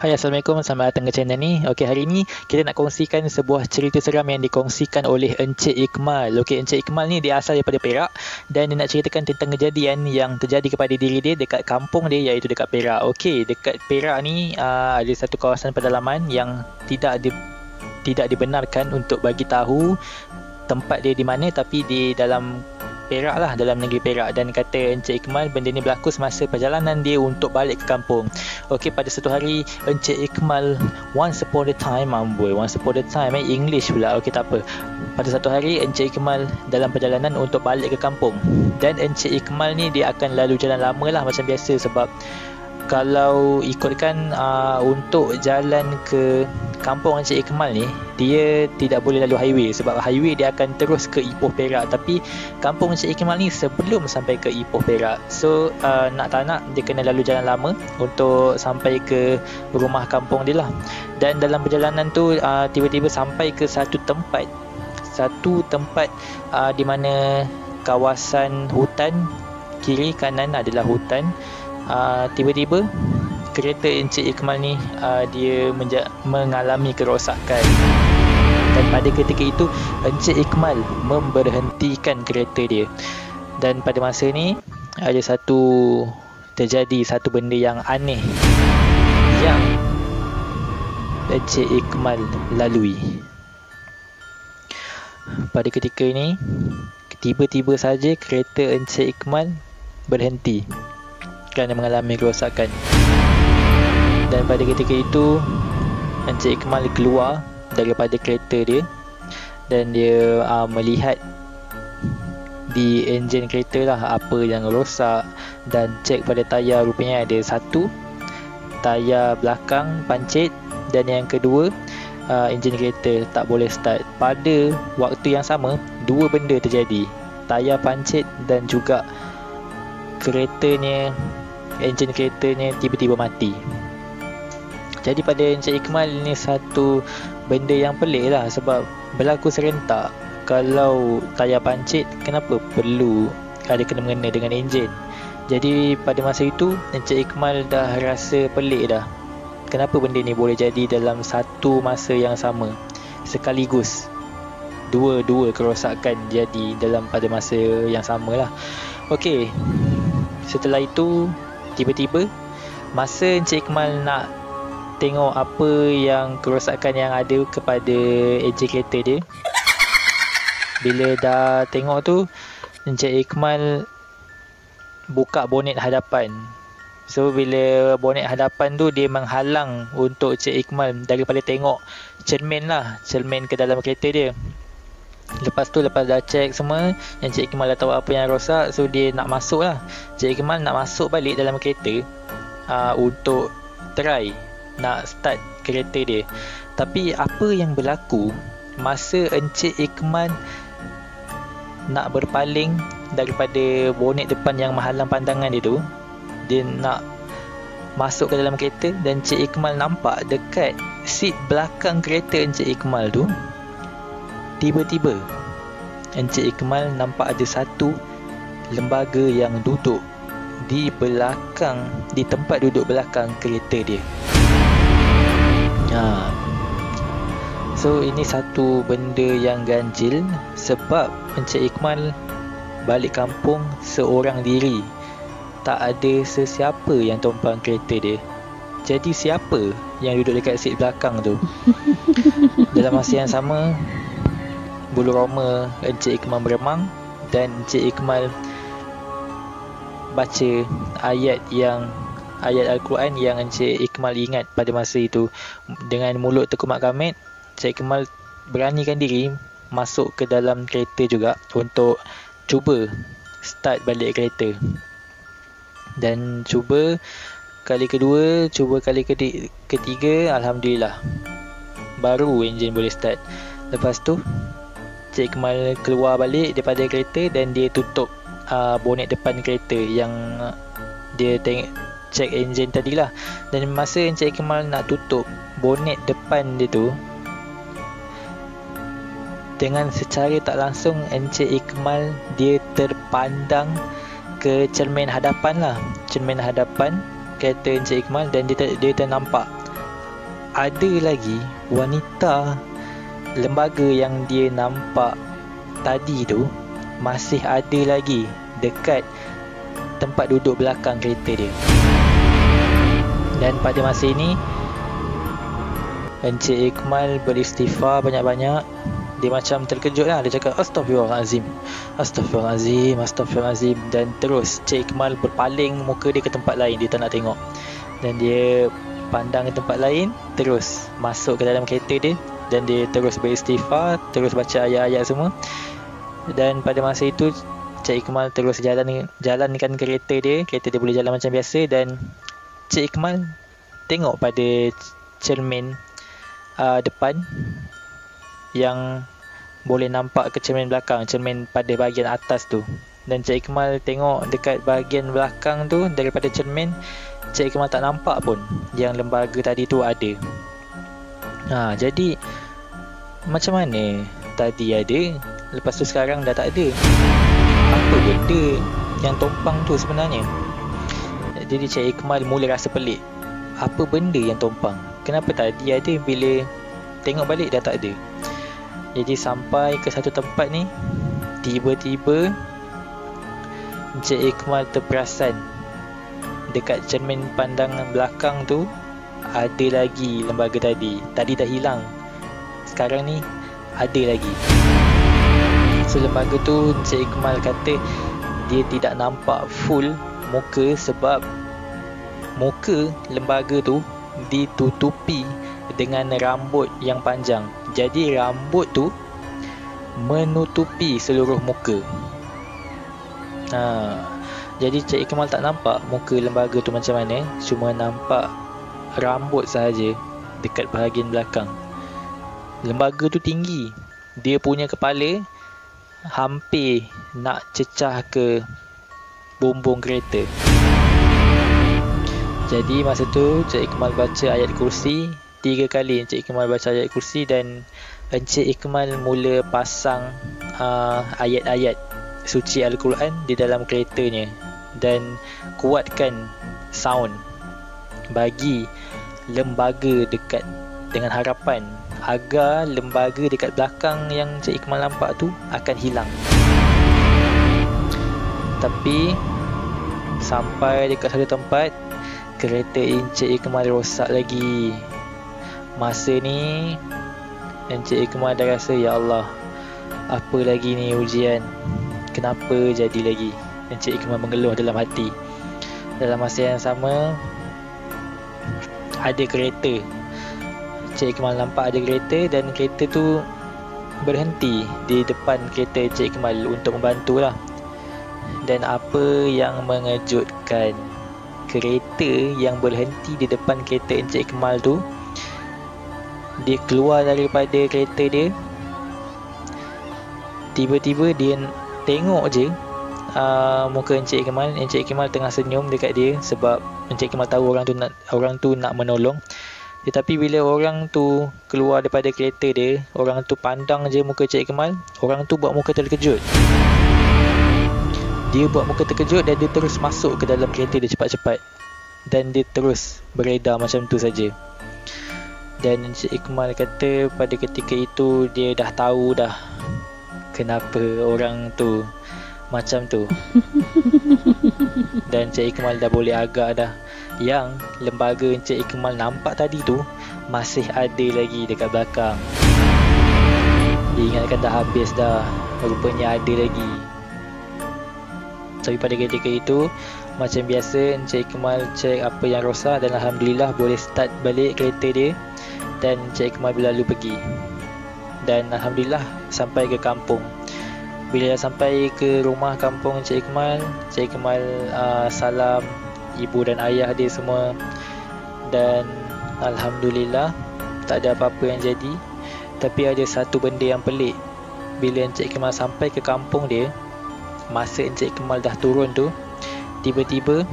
Hai, Assalamualaikum. Selamat datang ke channel ni. Okey, hari ni kita nak kongsikan sebuah cerita seram yang dikongsikan oleh Encik Ikmal. Okey, Encik Ikmal ni dia asal daripada Perak dan dia nak ceritakan tentang kejadian yang terjadi kepada diri dia dekat kampung dia, iaitu dekat Perak. Okey, dekat Perak ni ada satu kawasan pedalaman yang tidak dibenarkan untuk bagi tahu tempat dia di mana, tapi di dalam Perak lah, dalam negeri Perak. Dan kata Encik Ikmal, benda ni berlaku semasa perjalanan dia untuk balik ke kampung. Okey, pada satu hari Encik Ikmal, once upon a time, English pula. Okey, tak apa. Pada satu hari Encik Ikmal dalam perjalanan untuk balik ke kampung, dan Encik Ikmal ni dia akan lalu jalan lama lah macam biasa, sebab kalau ikutkan untuk jalan ke kampung Encik Ikmal ni, dia tidak boleh lalu highway, sebab highway dia akan terus ke Ipoh Perak. Tapi kampung Encik Ikmal ni sebelum sampai ke Ipoh Perak. So nak tak nak dia kena lalu jalan lama untuk sampai ke rumah kampung dia lah. Dan dalam perjalanan tu tiba-tiba sampai ke satu tempat di mana kawasan hutan, kiri kanan adalah hutan. Tiba-tiba kereta Encik Ikmal ni dia mengalami kerosakan, dan pada ketika itu Encik Ikmal memberhentikan kereta dia. Dan pada masa ni terjadi satu benda yang aneh yang Encik Ikmal lalui. Pada ketika ini tiba-tiba saja kereta Encik Ikmal berhenti kerana mengalami kerosakan. Dan pada ketika itu Encik Ikmal keluar daripada kereta dia, dan dia melihat di enjin kereta lah apa yang rosak, dan cek pada tayar, rupanya ada satu tayar belakang pancit, dan yang kedua enjin kereta tak boleh start. Pada waktu yang sama dua benda terjadi, tayar pancit dan juga enjin keretanya tiba-tiba mati. Jadi pada Encik Ikmal ni satu benda yang pelik lah, sebab berlaku serentak. Kalau tayar pancit, kenapa perlu ada kena-mengena dengan enjin? Jadi pada masa itu Encik Ikmal dah rasa pelik dah. Kenapa benda ni boleh jadi dalam satu masa yang sama, sekaligus dua kerosakan jadi pada masa yang sama lah. Okey, setelah itu tiba-tiba masa Encik Ikmal nak tengok apa yang kerosakan yang ada kepada enjin kereta dia, bila dah tengok tu, Encik Ikmal buka bonet hadapan. So bila bonet hadapan tu, dia menghalang untuk Encik Ikmal daripada tengok cermin ke dalam kereta dia. Lepas dah cek semua, Encik Ikmal dah tahu apa yang rosak. So dia nak masuk lah. Encik Ikmal nak masuk balik dalam kereta untuk try nak start kereta dia. Tapi apa yang berlaku masa Encik Ikmal nak berpaling daripada bonet depan yang menghalang pandangan dia tu, dia nak masuk ke dalam kereta, dan Encik Ikmal nampak dekat seat belakang kereta Encik Ikmal tu, tiba-tiba Encik Ikmal nampak ada satu lembaga yang duduk di tempat duduk belakang kereta dia. So ini satu benda yang ganjil, sebab Encik Ikmal balik kampung seorang diri, tak ada sesiapa yang tumpang kereta dia. Jadi siapa yang duduk dekat seat belakang tu? Dalam masa yang sama, bulu roma Encik Ikmal beremang, dan Encik Ikmal baca ayat Al-Quran yang Encik Ikmal ingat pada masa itu. Dengan mulut terkumat kamit, Encik Ikmal beranikan diri masuk ke dalam kereta juga untuk cuba start balik kereta. Dan cuba kali kedua, cuba kali ketiga, Alhamdulillah baru enjin boleh start. Lepas tu Encik Ikmal keluar balik daripada kereta, dan dia tutup bonet depan kereta yang dia cek enjin tadilah. Dan masa Encik Ikmal nak tutup bonet depan dia tu, dengan secara tak langsung Encik Ikmal dia terpandang ke cermin hadapan kereta Encik Ikmal, dan dia ternampak ada lagi wanita lembaga yang dia nampak tadi tu masih ada lagi dekat tempat duduk belakang kereta dia. Dan pada masa ini Encik Ikmal beristighfar banyak-banyak. Dia macam terkejut lah. Dia cakap Astaghfirullahalazim, Astaghfirullahalazim, Astaghfirullahalazim. Dan terus Encik Ikmal berpaling muka dia ke tempat lain. Dia tak nak tengok. Dan dia pandang ke tempat lain, terus masuk ke dalam kereta dia. Dan dia terus beristighfar, terus baca ayat-ayat semua. Dan pada masa itu Encik Ikmal terus jalankan kereta dia. Kereta dia boleh jalan macam biasa. Dan Encik Ikmal tengok pada cermin depan yang boleh nampak ke cermin belakang, cermin pada bahagian atas tu. Dan Encik Ikmal tengok dekat bahagian belakang tu, daripada cermin Encik Ikmal tak nampak pun yang lembaga tadi tu ada. Jadi macam mana tadi ada, lepas tu sekarang dah tak ada? Apa benda yang tumpang tu sebenarnya? Jadi Encik Ikmal mula rasa pelik. Apa benda yang tumpang? Kenapa tadi ada, bila tengok balik dah tak ada? Jadi sampai ke satu tempat ni, tiba-tiba Encik Ikmal terperasan dekat cermin pandangan belakang tu ada lagi lembaga tadi. Tadi dah hilang, sekarang ni ada lagi. So lembaga tu Encik Ikmal kata dia tidak nampak full muka sebab muka lembaga tu ditutupi dengan rambut yang panjang. Jadi rambut tu menutupi seluruh muka. Jadi Encik Ikmal tak nampak muka lembaga tu macam mana, cuma nampak rambut sahaja dekat bahagian belakang. Lembaga tu tinggi, dia punya kepala hampir nak cecah ke bumbung kereta. Jadi masa tu Encik Ikmal baca ayat kursi 3 kali. Encik Ikmal baca ayat kursi dan Encik Ikmal mula pasang ayat-ayat suci Al-Quran di dalam keretanya dan kuatkan sound bagi lembaga dekat, dengan harapan agar lembaga dekat belakang yang Encik Ikmal nampak tu akan hilang. Tapi sampai dekat satu tempat, kereta Encik Ikmal rosak lagi. Masa ni Encik Ikmal dah rasa, ya Allah, apa lagi ni ujian? Kenapa jadi lagi? Encik Ikmal mengeluh dalam hati. Dalam masa yang sama, ada kereta. Encik Ikmal nampak ada kereta dan kereta tu berhenti di depan kereta Encik Ikmal untuk membantulah. Dan apa yang mengejutkan, kereta yang berhenti di depan kereta Encik Ikmal tu, dia keluar daripada kereta dia, tiba-tiba dia tengok je muka Encik Ikmal. Encik Ikmal tengah senyum dekat dia sebab Encik Ikmal tahu orang tu nak menolong. Tetapi bila orang tu keluar daripada kereta dia, orang tu pandang je muka Encik Ikmal, orang tu buat muka terkejut. Dia buat muka terkejut dan dia terus masuk ke dalam kereta dia cepat-cepat. Dan dia terus beredar macam tu saja. Dan Encik Ikmal kata pada ketika itu dia dah tahu dah kenapa orang tu macam tu. Dan Encik Ikmal dah boleh agak dah yang lembaga Encik Ikmal nampak tadi tu masih ada lagi dekat belakang. Dia ingatkan dah habis dah, rupanya ada lagi. Tapi pada ketika itu, macam biasa, Encik Ikmal cek apa yang rosak dan Alhamdulillah boleh start balik kereta dia. Dan Encik Ikmal berlalu pergi. Dan Alhamdulillah sampai ke kampung. Bila dah sampai ke rumah kampung Encik Ikmal salam ibu dan ayah dia semua. Dan Alhamdulillah tak ada apa-apa yang jadi. Tapi ada satu benda yang pelik. Bila Encik Ikmal sampai ke kampung dia, masa Encik Ikmal dah turun tu, tiba-tiba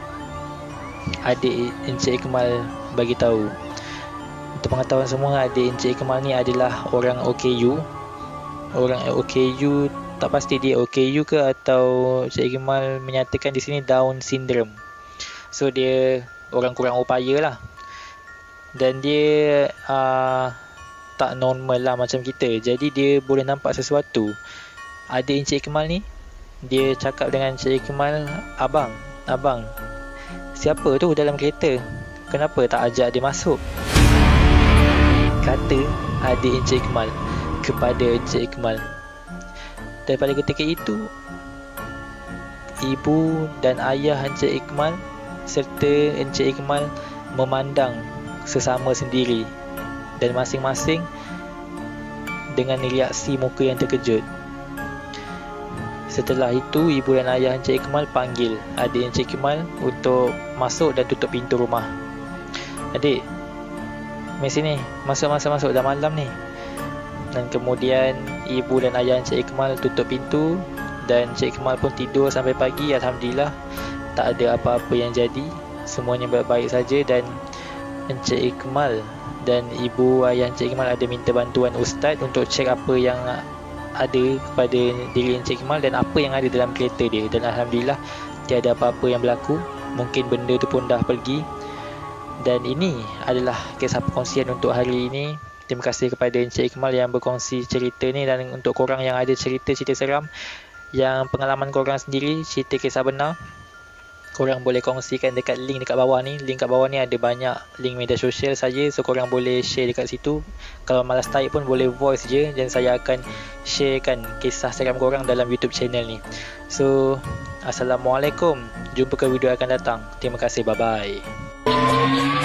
adik Encik Ikmal bagi tahu. Untuk pengetahuan semua, adik Encik Ikmal ni adalah orang OKU. Orang OKU, tak pasti dia OKU ke atau Encik Ikmal menyatakan di sini Down syndrome. So dia orang kurang upaya lah. dan dia tak normal lah macam kita. Jadi dia boleh nampak sesuatu. Adik Encik Ikmal ni, dia cakap dengan Encik Ikmal, Abang, siapa tu dalam kereta? Kenapa tak ajak dia masuk? Kata adik Encik Ikmal kepada Encik Ikmal. Daripada ketika itu, ibu dan ayah Encik Ikmal serta Encik Ikmal memandang sesama sendiri, dan masing-masing dengan reaksi muka yang terkejut. Setelah itu, ibu dan ayah Encik Ikmal panggil adik Encik Ikmal untuk masuk dan tutup pintu rumah. Adik, mari sini, masuk, dah malam ni. Dan kemudian ibu dan ayah Encik Ikmal tutup pintu, dan Encik Ikmal pun tidur sampai pagi. Alhamdulillah, tak ada apa-apa yang jadi, semuanya baik-baik saja. Dan Encik Ikmal dan ibu ayah Encik Ikmal ada minta bantuan ustaz untuk cek apa yang ada kepada diri Encik Ikmal dan apa yang ada dalam kereta dia. Dan Alhamdulillah, tiada apa-apa yang berlaku. Mungkin benda tu pun dah pergi. Dan ini adalah kisah perkongsian untuk hari ini. Terima kasih kepada Encik Ikmal yang berkongsi cerita ni. Dan untuk korang yang ada cerita-cerita seram, yang pengalaman korang sendiri, cerita kisah benar, korang boleh kongsikan dekat link dekat bawah ni. Link kat bawah ni ada banyak link media sosial saya, so korang boleh share dekat situ. Kalau malas type pun boleh voice je, dan saya akan sharekan kisah seram korang dalam YouTube channel ni. So, Assalamualaikum. Jumpa ke video akan datang. Terima kasih, bye bye.